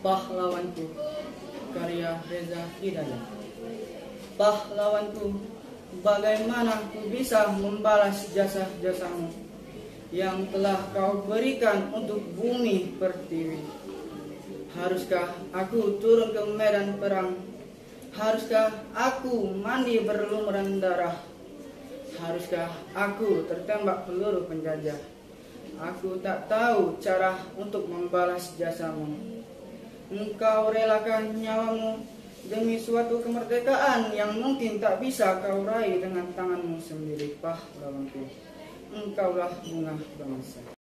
Pahlawanku, karya Reza Hidayat. Pahlawanku, bagaimana ku bisa membalas jasa-jasamu yang telah kau berikan untuk bumi pertiwi? Haruskah aku turun ke medan perang? Haruskah aku mandi berlumuran darah? Haruskah aku tertembak peluru penjajah? Aku tak tahu cara untuk membalas jasamu. Engkau relakan nyawamu demi suatu kemerdekaan yang mungkin tak bisa kau raih dengan tanganmu sendiri. Pahlawanku, engkaulah bunga bangsa.